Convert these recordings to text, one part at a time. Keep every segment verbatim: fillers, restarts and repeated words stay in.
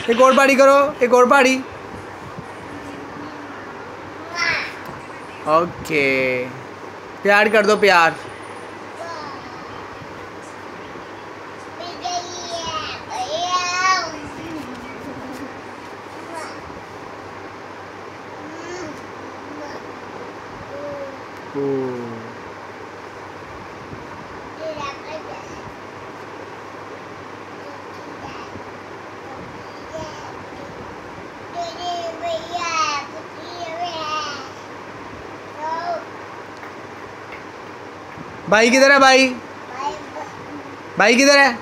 एक और पार्टी करो, एक और पार्टी। ओके, प्यार कर दो, प्यार। भाई किधर है? भाई भाई किधर है?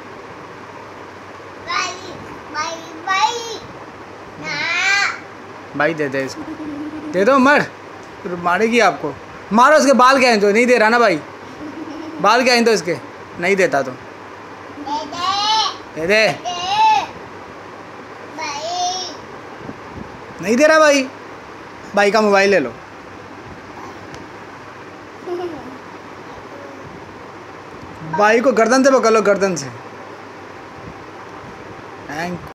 भाई दे दे इसको, दे दो। मर, मारेगी आपको। मारो इसके बाल क्या हैं तो नहीं दे रहा ना भाई, बाल क्या हैं तो इसके नहीं देता तो दे दे। नहीं दे रहा भाई, भाई का मोबाइल ले लो। भाई को गर्दन से पकड़ लो, गर्दन से। थैंक